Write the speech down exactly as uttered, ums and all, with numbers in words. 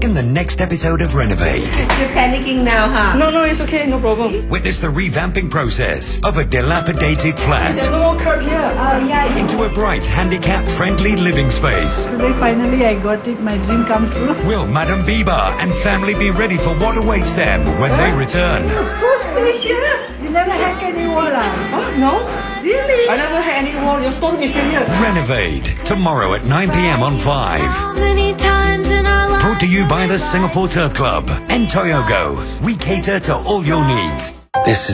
in the next episode of Renovaid. You're panicking now, huh? No, no, it's okay, no problem. Witness the revamping process of a dilapidated flat There's no more curb here. Oh, yeah. into a bright, handicap-friendly living space. Today, finally, I got it. My dream come true. Will Madam Biba and family be ready for what awaits them when they return? So spacious. You never had any wall, ah? Huh? No? Really? I never had any wall. Your storeroom is still here. Renovaid, tomorrow at nine p m on five. Many times in our lives. Brought to you by the Singapore Turf Club and Toyogo. We cater to all your needs. This is